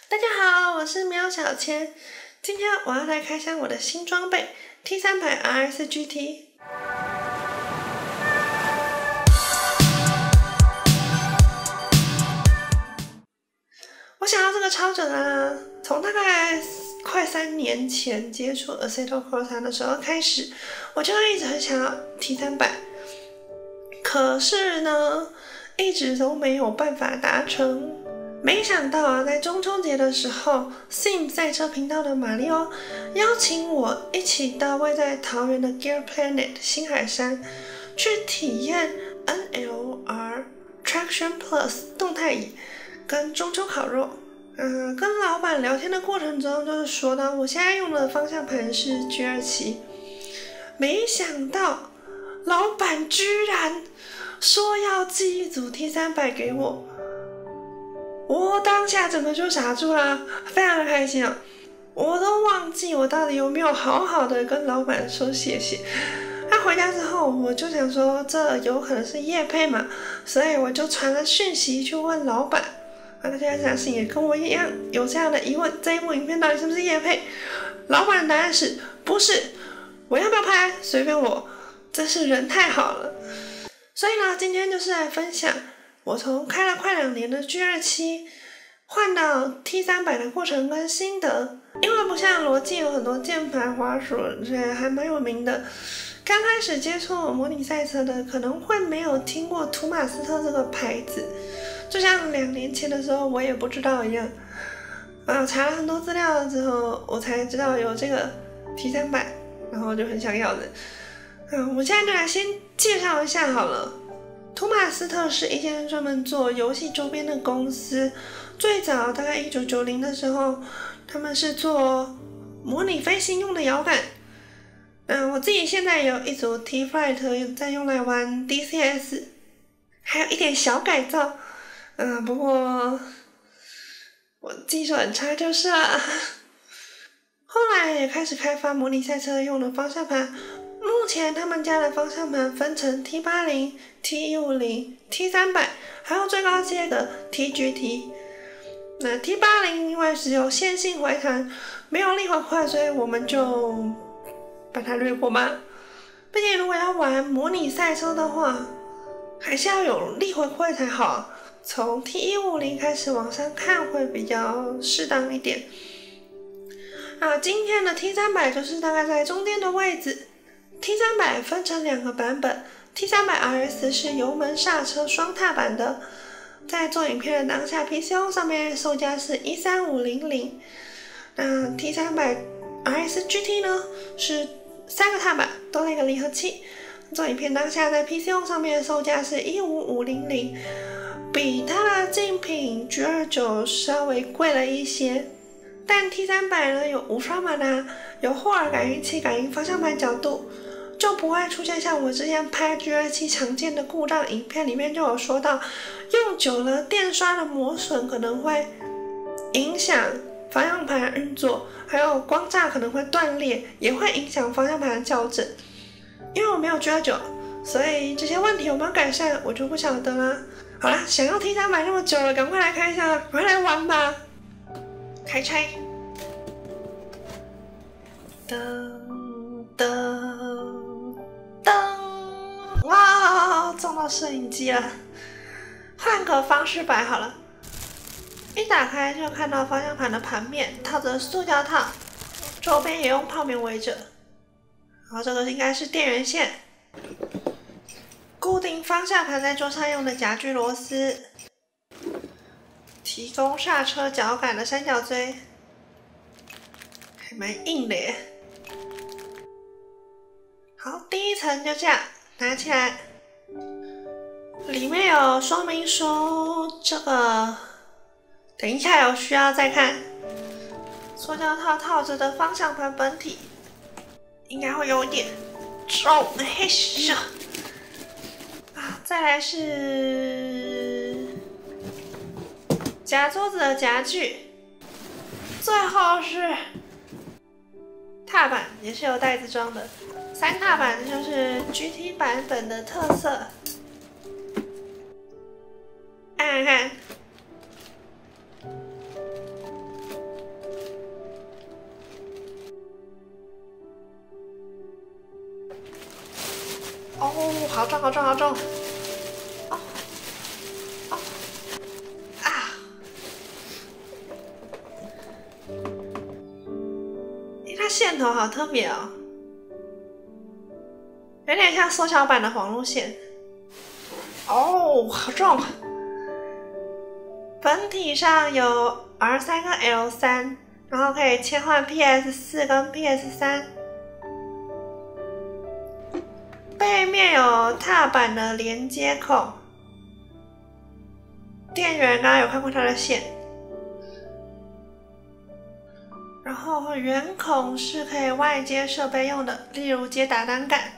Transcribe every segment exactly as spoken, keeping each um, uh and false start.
大家好，我是喵小千，今天我要来开箱我的新装备 T 三百 R S G T。我想要这个超准啊！从大概快三年前接触 Assetto Corsa 的时候开始，我就一直很想要 T 三百，可是呢，一直都没有办法达成。没想到啊，在中秋节的时候 ，Sim 赛车频道的马里奥邀请我一起到位在桃园的 Gear Planet 星海山去体验 N L R Traction Plus 动态椅跟中秋烤肉。嗯、呃，跟老板聊天的过程中，就是说到我现在用的方向盘是 G 二七，没想到老板居然说要寄一组 T 三百给我。我当下整个就傻住了，非常的开心啊！我都忘记我到底有没有好好的跟老板说谢谢。他回家之后，我就想说这有可能是业配嘛，所以我就传了讯息去问老板。啊，大家相信也跟我一样有这样的疑问，这一部影片到底是不是业配？老板的答案是不是？我要不要拍？随便我，真是人太好了。所以呢，今天就是来分享我从开了快两年的 G 二七换到 T 三百的过程跟心得。因为不像罗技有很多键盘滑鼠，这还蛮有名的。刚开始接触模拟赛车的可能会没有听过图马斯特这个牌子，就像两年前的时候我也不知道一样。啊，查了很多资料之后，我才知道有这个 T 三百，然后就很想要的。嗯，我现在就来先介绍一下好了。图马斯特是一间专门做游戏周边的公司，最早大概一九九零的时候，他们是做模拟飞行用的摇杆。嗯，我自己现在有一组 T-Flight 在用来玩 D C S， 还有一点小改造。嗯，不过我技术很差就是了。后来也开始开发模拟赛车用的方向盘。目前他们家的方向盘分成 T 八十、T 一五零、T 三百，还有最高阶的 T G T。那 T 八十因为只有线性回弹，没有力回馈，所以我们就把它略过吧。毕竟如果要玩模拟赛车的话，还是要有力回馈才好。从 T 一五零开始往上看会比较适当一点。啊，今天的 T 三百就是大概在中间的位置。T 三百分成两个版本 ，T 三百 R S 是油门刹车双踏版的，在做影片的当下 P C O 上面售价是一三五零零。那 T 三百 R S G T 呢是三个踏板，多了一个离合器，做影片当下在 P C O 上面售价是一五五零零，比它的竞品 G 二九 稍微贵了一些。但 T 三百 呢有无刷马达，有霍尔感应器感应方向盘角度，就不会出现像我之前拍 G 二七 常见的故障影片里面就有说到，用久了电刷的磨损可能会影响方向盘运作，还有光栅可能会断裂，也会影响方向盘的校正。因为我没有 G 二九，所以这些问题有没有改善我就不晓得啦。好啦，想要 T 三百 那么久了，赶快来看一下，赶快来玩吧！开拆，噔噔噔，哇，撞到摄影机了。换个方式摆好了，一打开就看到方向盘的盘面套着塑胶套，周边也用泡棉围着。然后这个应该是电源线，固定方向盘在桌上用的夹具螺丝。提供刹车脚感的三角锥，还蛮硬的耶。好，第一层就这样拿起来，里面有说明书，这个等一下有需要再看。塑胶套套着的方向盘本体，应该会有一点重，嘿咻。啊，再来是夹桌子的夹具，最后是踏板，也是有袋子装的。三踏板就是 G T 版本的特色。按按看， 哦，好重，好重，好重！哦，哦，啊！诶，它线头好特别哦，有点像缩小版的黄路线。哦，好重！本体上有 R 三 跟 L 三，然后可以切换 P S 四 跟 P S 三。背面有踏板的连接孔，电源刚刚有看过它的线，然后圆孔是可以外接设备用的，例如接打单杆。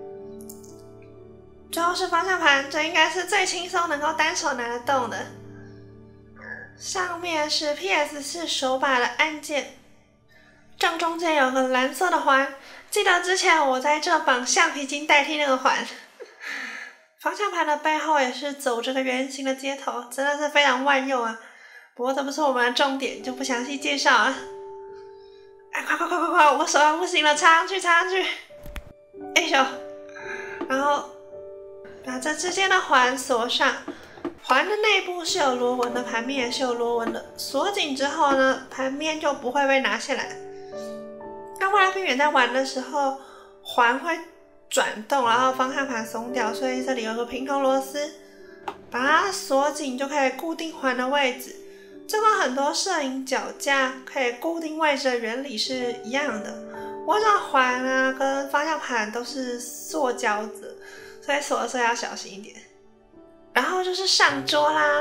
最后是方向盘，这应该是最轻松能够单手拿得动的。上面是 P S 四 手把的按键，正中间有个蓝色的环，记得之前我在这绑橡皮筋代替那个环。方向盘的背后也是走这个圆形的接头，真的是非常万用啊！不过这不是我们的重点，就不详细介绍了。哎，快快快快快！我手要不行了，插上去，插上去！哎呦，然后把这之间的环锁上。环的内部是有螺纹的，盘面也是有螺纹的。锁紧之后呢，盘面就不会被拿下来。那为了避免在玩的时候环会转动，然后方向盘松掉，所以这里有个平头螺丝，把它锁紧就可以固定环的位置。这跟很多摄影脚架可以固定位置的原理是一样的。我这环啊跟方向盘都是塑胶的，所以锁的时候要小心一点。然后就是上桌啦，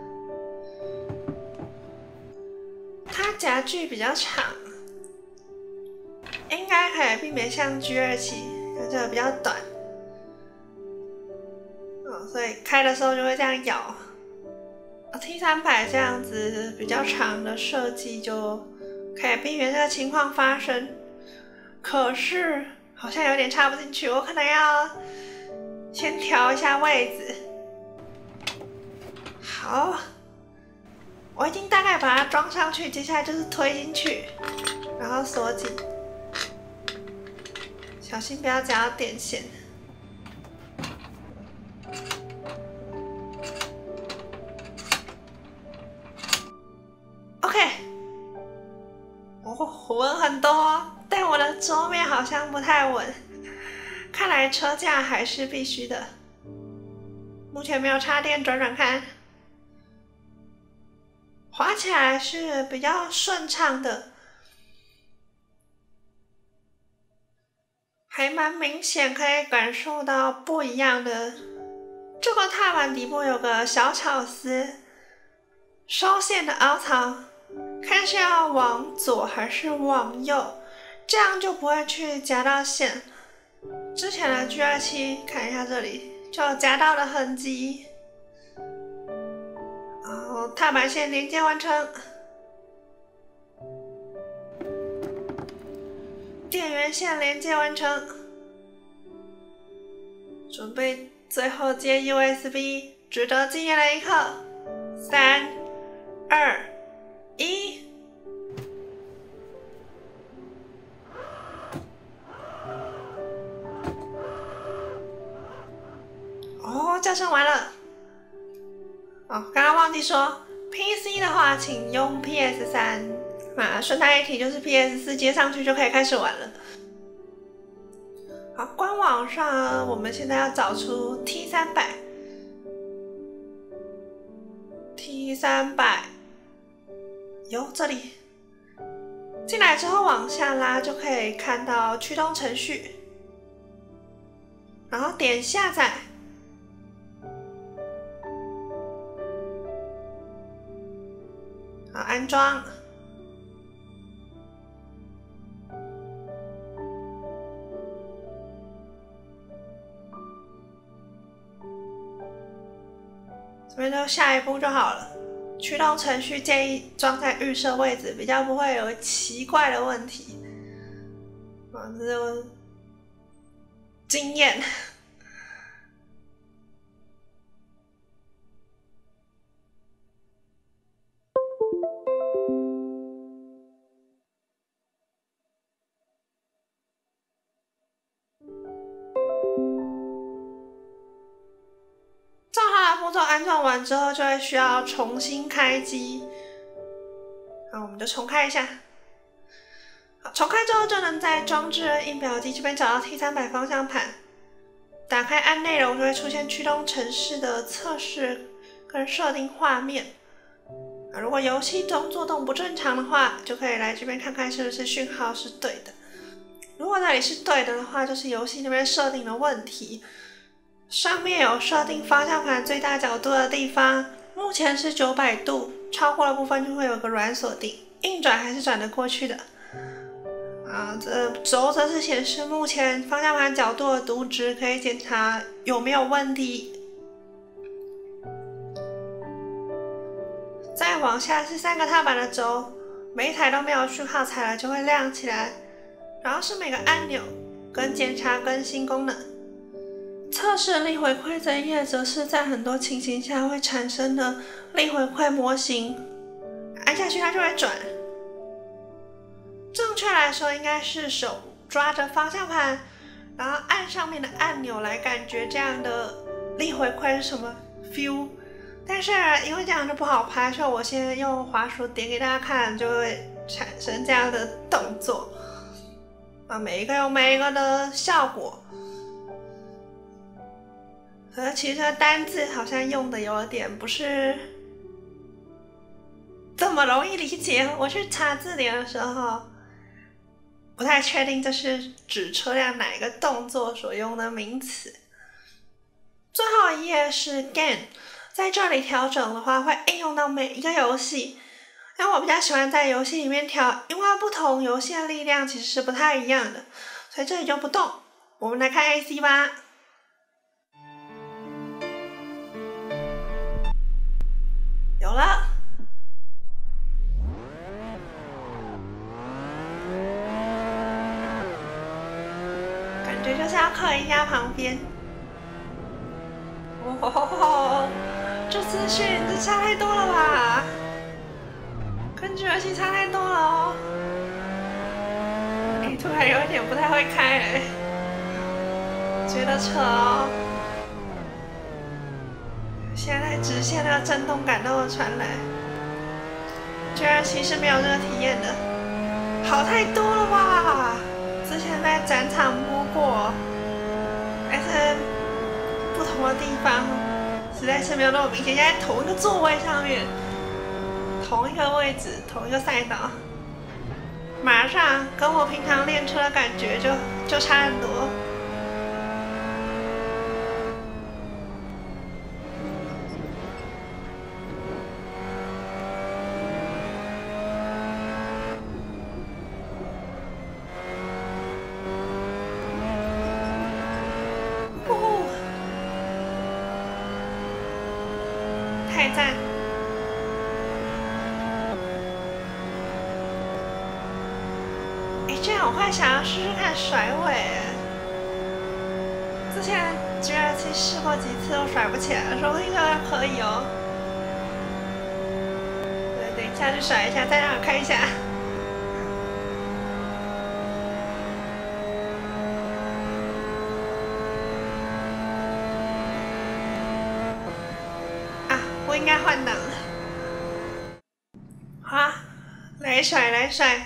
它夹具比较长，应该可以避免像 G 二七，这个比较短，哦，所以开的时候就会这样摇。T 三百这样子比较长的设计就可以避免这个情况发生。可是好像有点插不进去，我可能要先调一下位置。好，我已经大概把它装上去，接下来就是推进去，然后锁紧，小心不要夹到电线。OK， 哦，稳很多，但我的桌面好像不太稳，看来车架还是必须的。目前没有插电，转转看。滑起来是比较顺畅的，还蛮明显可以感受到不一样的。这个踏板底部有个小巧思，收线的凹槽，看是要往左还是往右，这样就不会去夹到线。之前的 G 二七 看一下这里，就有夹到的痕迹。踏板线连接完成，电源线连接完成，准备最后接 U S B， 值得纪念的一刻，三、二、一。哦，叫声完了。哦，刚刚忘记说 ，P C 的话，请用 P S 三。啊，顺带一提，就是 P S 四 接上去就可以开始玩了。好，官网上我们现在要找出 T 三百，T 三百，有这里。进来之后往下拉就可以看到驱动程序，然后点下载。好，安装。这边就下一步就好了。驱动程序建议装在预设位置，比较不会有奇怪的问题。啊，这是经验。 完之后就会需要重新开机。那我们就重开一下。好，重开之后就能在装置印表机这边找到 T 三百 方向盘。打开按内容就会出现驱动程式的测试跟设定画面。如果游戏中作动不正常的话，就可以来这边看看是不是讯号是对的。如果那里是对的的话，就是游戏那边设定的问题。上面有设定方向盘最大角度的地方，目前是九百度，超过的部分就会有个软锁定，硬转还是转得过去的。啊，这轴则是显示目前方向盘角度的读值，可以检查有没有问题。再往下是三个踏板的轴，每一台都没有讯号踩了就会亮起来。然后是每个按钮跟检查更新功能。测试力回馈这一页则是在很多情形下会产生的力回馈模型，按下去它就会转。正确来说应该是手抓着方向盘，然后按上面的按钮来感觉这样的力回馈是什么 feel。但是因为这样就不好拍，所以我先用滑鼠点给大家看，就会产生这样的动作。啊，每一个有每一个的效果。可其实这个单字好像用的有点不是这么容易理解。我去查字典的时候，不太确定这是指车辆哪一个动作所用的名词。最后一页是 Gain， 在这里调整的话会应用到每一个游戏。但我比较喜欢在游戏里面调，因为不同游戏的力量其实是不太一样的，所以这里就不动。我们来看 A C 吧。有了。感觉就是要刻一下旁边。哦，这资讯这差太多了吧？跟剧游戏差太多了哦。你突然有一点不太会开了，觉得扯哦。现在直线那个震动感都会传来，居然其实没有这个体验的，好太多了吧？之前在展场摸过，但是不同的地方实在是没有那么明显。现在同一个座位上面，同一个位置，同一个赛道，马上跟我平常练车的感觉就就差很多。太赞！哎，这样我会想要试试看甩尾。之前 G R 七试过几次都甩不起来，说应该可以哦。对，等一下去甩一下，再让我看一下。应该换挡了，好，来甩来甩，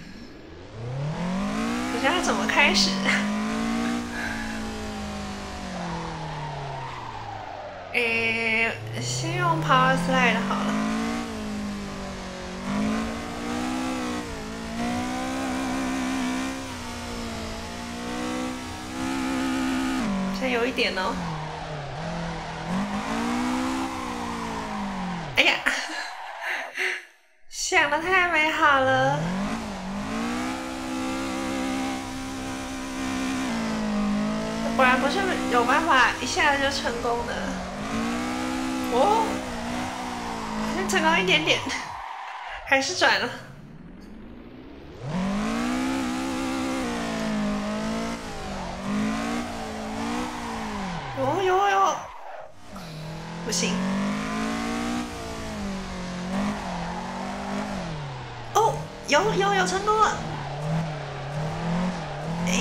不知道怎么开始。诶，先用 Power Slide 好了。好像有一点哦。哎呀，想的太美好了。果然不是有办法一下子就成功的。哦，好像成功一点点，还是转了。哦哟哟，不行。有有有成功了！哎，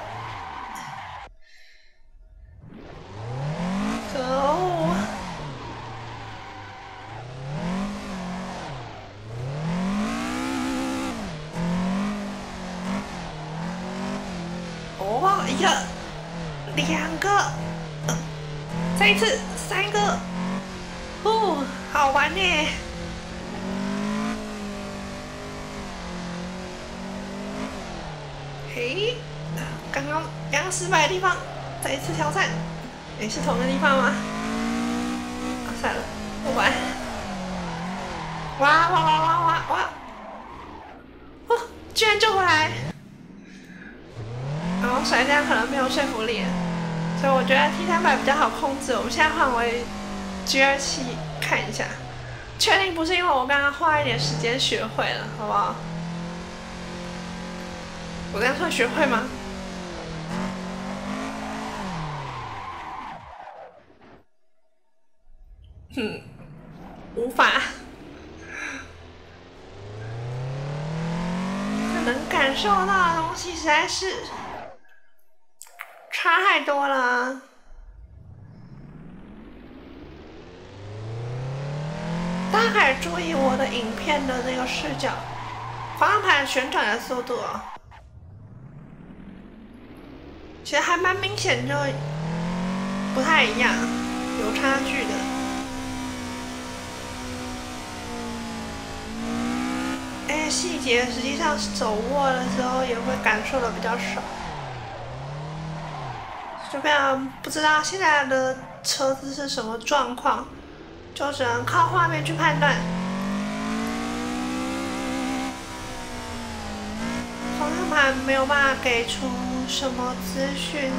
可恶！ 一个，两个，呃、再一次，三个，哦，好玩呢。嘿，刚刚刚刚失败的地方，再一次挑战，也是同一个地方吗？啊，算了，不管。哇哇哇哇哇哇！哦，居然救回来！然后甩这样可能没有说服力，所以我觉得 T 三百比较好控制。我们现在换为 G 二七看一下，确定不是因为我刚刚花一点时间学会了，好不好？我这样算学会吗？嗯，无法。能感受到的东西实在是差太多了。大家可以注意我的影片的那个视角，方向盘旋转的速度哦，其实还蛮明显，就不太一样，有差距的。哎，细节实际上手握的时候也会感受的比较少，就非常不知道现在的车子是什么状况，就只能靠画面去判断。方向盘没有办法给出什么资讯。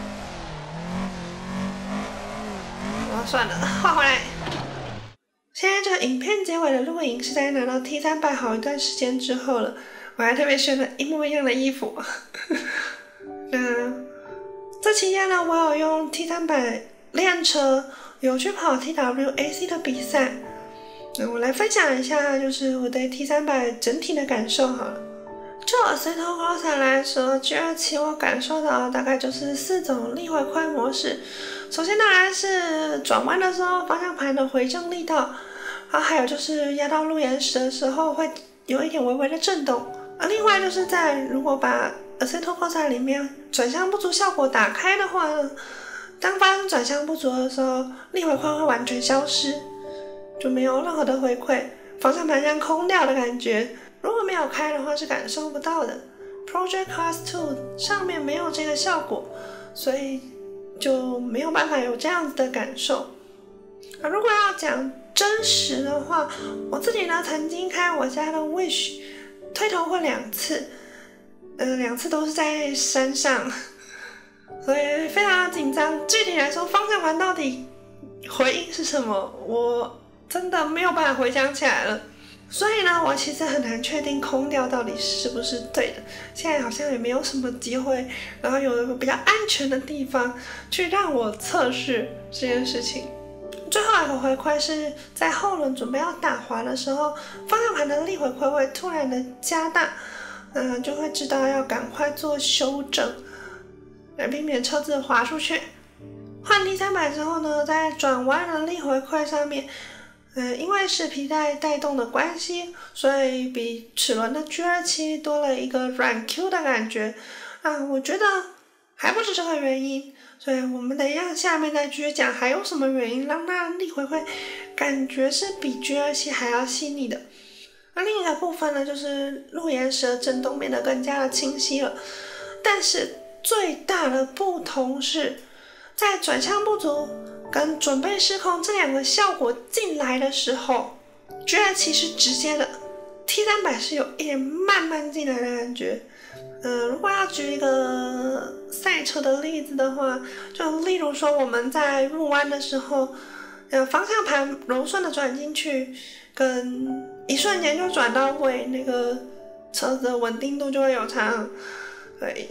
哦，算了，换回来。现在这个影片结尾的录影是在拿到 T 三百好一段时间之后了，我还特别选了一模一样的衣服。那这期间呢，我有用 T 三百练车，有去跑 T W A C 的比赛。那我来分享一下，就是我对 T 三百整体的感受好了。就 Assetto Corsa 来说 ，G 二七我感受到大概就是四种力回馈模式。首先当然是转弯的时候方向盘的回正力道，然后还有就是压到路岩石的时候会有一点微微的震动。而另外就是在如果把 Assetto Corsa 里面转向不足效果打开的话呢，当发生转向不足的时候，力回馈会完全消失，就没有任何的回馈，方向盘像空掉的感觉。如果没有开的话是感受不到的。Project Cars 二上面没有这个效果，所以就没有办法有这样子的感受。而如果要讲真实的话，我自己呢曾经开我家的 Wish 推头过两次，呃，两次都是在山上，所以非常紧张。具体来说，方向盘到底回应是什么，我真的没有办法回想起来了。所以呢，我其实很难确定空调到底是不是对的。现在好像也没有什么机会，然后有一个比较安全的地方去让我测试这件事情。最后一个回馈是在后轮准备要打滑的时候，方向盘的力回馈会突然的加大，嗯、呃，就会知道要赶快做修正，来避免车子滑出去。换 T 三百之后呢，在转弯的力回馈上面。嗯，因为是皮带带动的关系，所以比齿轮的 G 二七多了一个软 Q 的感觉啊，我觉得还不是这个原因，所以我们等一下下面再继续讲还有什么原因让它力回馈感觉是比 G 二七还要细腻的。而另一个部分呢，就是路岩石的震动变得更加的清晰了，但是最大的不同是在转向不足跟准备失控这两个效果进来的时候 ，G 二七是直接的 ，T 三百是有一点慢慢进来的感觉。呃，如果要举一个赛车的例子的话，就例如说我们在入弯的时候，呃，方向盘柔顺的转进去，跟一瞬间就转到位，那个车子的稳定度就会有差。对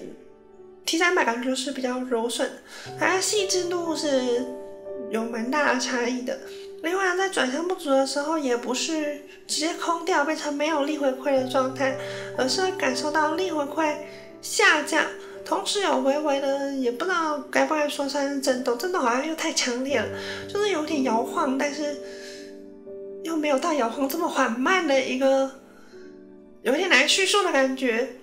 ，T 三百感觉就是比较柔顺，它的细致度是有蛮大的差异的。另外，在转向不足的时候，也不是直接空掉变成没有力回馈的状态，而是会感受到力回馈下降，同时有微微的，也不知道该不该说算是震动，震动好像又太强烈了，就是有点摇晃，但是又没有到摇晃这么缓慢的一个，有点难叙述的感觉。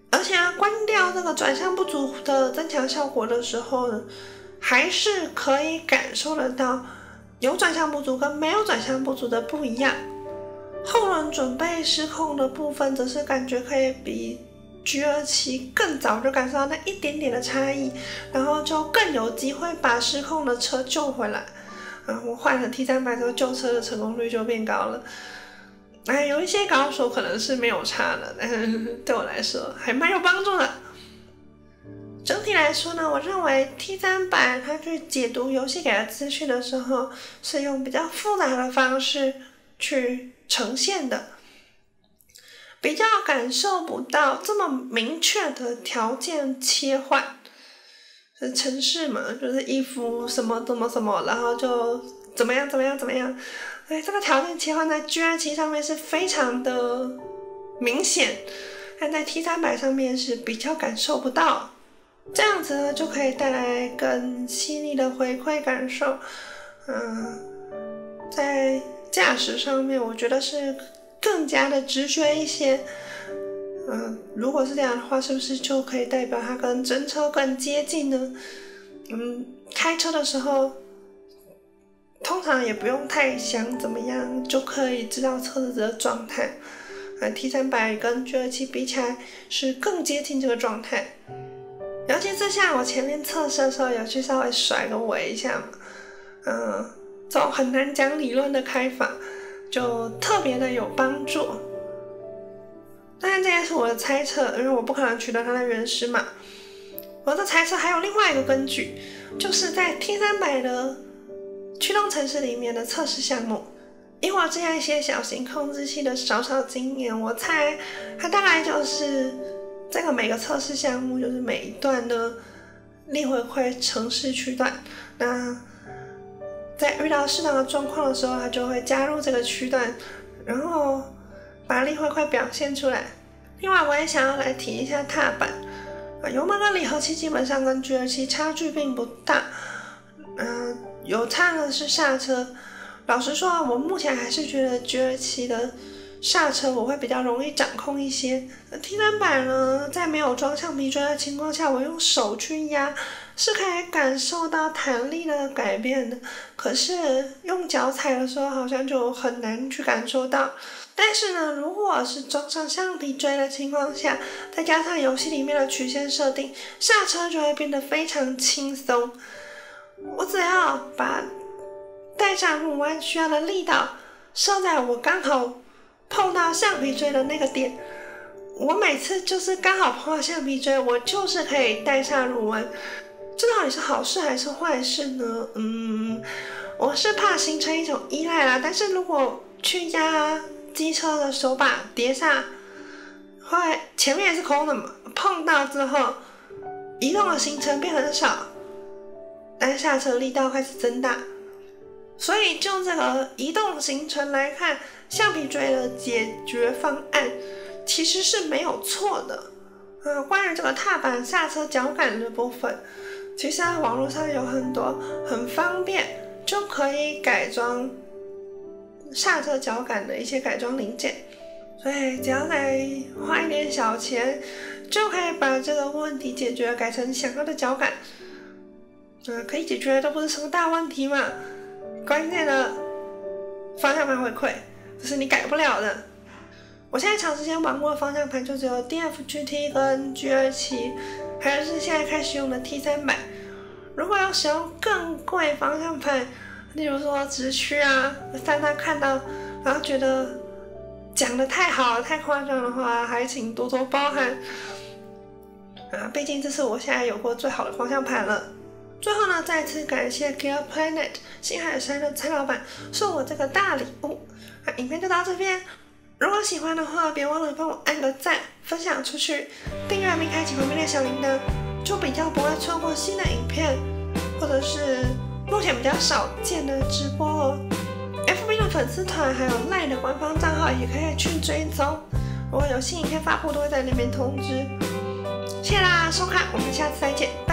而且啊，关掉这个转向不足的增强效果的时候呢，还是可以感受得到有转向不足跟没有转向不足的不一样。后轮准备失控的部分，则是感觉可以比 G 二七 更早就感受到那一点点的差异，然后就更有机会把失控的车救回来。啊，我换了 T 三百之后，救车的成功率就变高了。哎，有一些高手可能是没有差的，但是对我来说还蛮有帮助的。整体来说呢，我认为 T 三百 它去解读游戏给的资讯的时候，是用比较复杂的方式去呈现的，比较感受不到这么明确的条件切换。是程式嘛，就是衣服什么怎么什么，然后就怎么样怎么样怎么样。所以这个条件切换在 G 二七 上面是非常的明显，但在 T 三百 上面是比较感受不到。这样子呢，就可以带来更细腻的回馈感受。嗯，在驾驶上面，我觉得是更加的直觉一些。嗯，如果是这样的话，是不是就可以代表它跟真车更接近呢？嗯，开车的时候，通常也不用太想怎么样，就可以知道车子的状态。啊 ，T 三百 跟 G 二七 比起来，是更接近这个状态。尤其是像我前面测试的时候，有去稍微甩个尾一下嘛，嗯，这种很难讲理论的开法，就特别的有帮助。当然这也是我的猜测，因为我不可能取得它的原始码。我的猜测还有另外一个根据，就是在 T 三百 的驱动程式里面的测试项目，以我这样一些小型控制器的少少经验，我猜它大概就是这个每个测试项目就是每一段的力回馈程式区段，那在遇到适当的状况的时候，它就会加入这个区段，然后把力回馈表现出来。另外我也想要来提一下踏板，油门跟离合器基本上跟 G 二七 差距并不大，嗯、呃，有差的是刹车。老实说，我目前还是觉得 G 二七 的刹车我会比较容易掌控一些。T 三百 呢，在没有装橡皮锥的情况下，我用手去压是可以感受到弹力的改变的，可是用脚踩的时候好像就很难去感受到。但是呢，如果是装上橡皮锥的情况下，再加上游戏里面的曲线设定，刹车就会变得非常轻松。我只要把带上入弯需要的力道设在我刚好碰到橡皮锥的那个点，我每次就是刚好碰到橡皮锥，我就是可以带下入弯。这到底是好事还是坏事呢？嗯，我是怕形成一种依赖啦，但是如果去压机车的手把碟刹，会前面也是空的嘛，碰到之后移动的行程变很少，但下车力道开始增大，所以就这个移动行程来看，橡皮锥的解决方案其实是没有错的。呃，关于这个踏板刹车脚感的部分，其实啊，网络上有很多很方便就可以改装刹车脚感的一些改装零件，所以只要再花一点小钱，就可以把这个问题解决，改成想要的脚感。呃，可以解决的都不是什么大问题嘛。关键的方向盘回馈，这是你改不了的。我现在长时间玩过的方向盘就只有 D F G T 跟 G 二七，还有是现在开始用的 T 三百。如果要使用更贵方向盘，例如说直驱啊，大家看到然后觉得讲得太好了太夸张的话，还请多多包涵啊，毕竟这是我现在有过最好的方向盘了。最后呢，再次感谢 Gear Planet 星海山的蔡老板送我这个大礼物啊，影片就到这边。如果喜欢的话，别忘了帮我按个赞，分享出去，订阅并开启旁边的小铃铛，就比较不会错过新的影片，或者是目前比较少见的直播哦。F B 的粉丝团还有 LINE 的官方账号也可以去追踪，如果有新影片发布都会在那边通知。谢谢大家收看，我们下次再见。